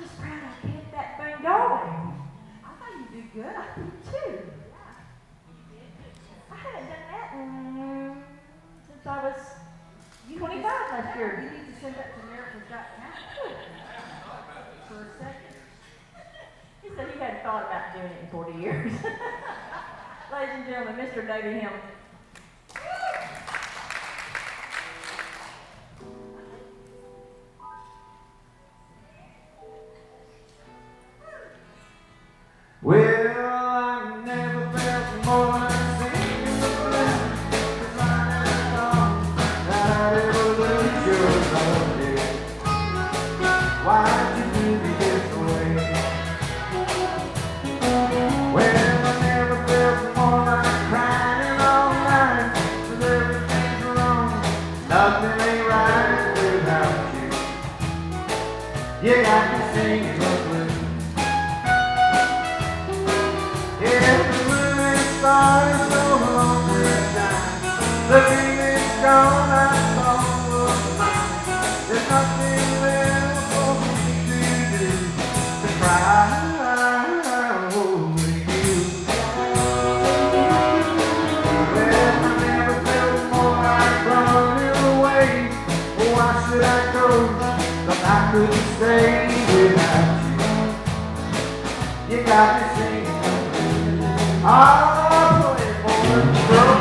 just proud I kept that thing going. I thought you did good. I did too. I haven't done that since I was 25 last year. You need to send that to America's Got Talent for a second. He said he hadn't thought about doing it in 40 years. Ladies and gentlemen, Mr. David Hamilton. Well, I never felt more like singing the blues. It's like that song that I'd ever lose your love, dear. Why'd you do me this way? Well, I never felt more like crying all night, 'cause everything's wrong, nothing ain't right without you. You got me singing the blues. Stars no longer shine. The dream is gone, I thought was mine. There's nothing left for me to do to cry over you. Well, I never felt more like running away. Oh, why should I go? But I couldn't stay without you. You got me singing. I'll play for the girl.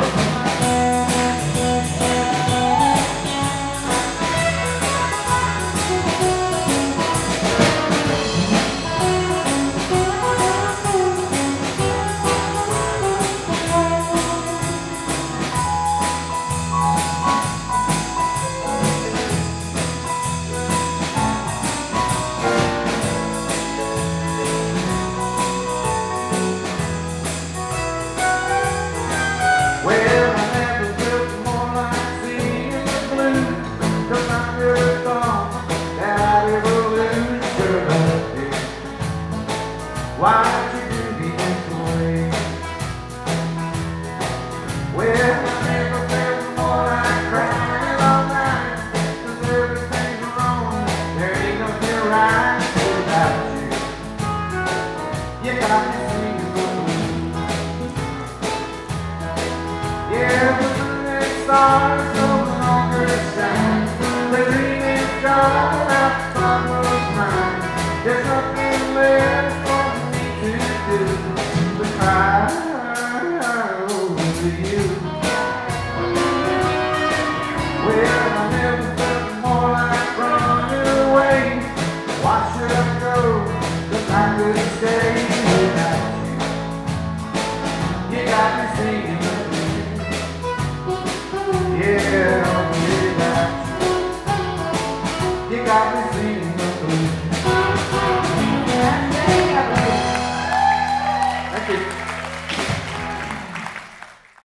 Why'd you do me this way? Well, I never felt more like crying all night, 'cause everything's wrong, there ain't nothing right without you. You got me singing the blues. Yeah, the moonlit stars no longer shine. The dream is gone, I thought was mine. There's nothing left to cry over you. Well, I never felt more like running away. Why should I go? 'Cause I couldn't stay.